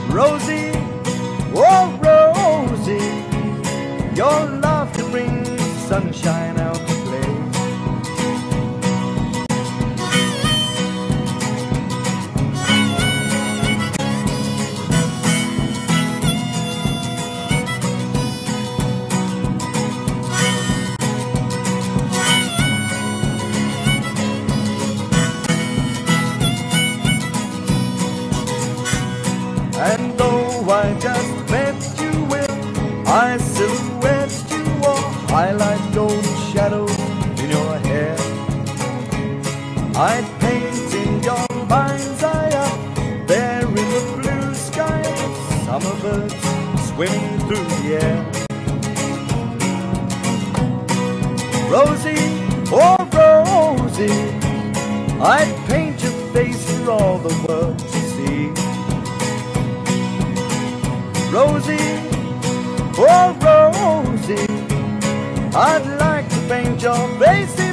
Rosie, oh Rosie, your laughter brings sunshine out to play. And though I just met you with, I silhouette you or highlight golden shadows in your hair. I'd paint in your mind's eye up there in the blue sky, summer birds swimming through the air. Rosie, oh Rosie, I'd paint your face for all the world to see. Rosie, oh Rosie, I'd like to paint your face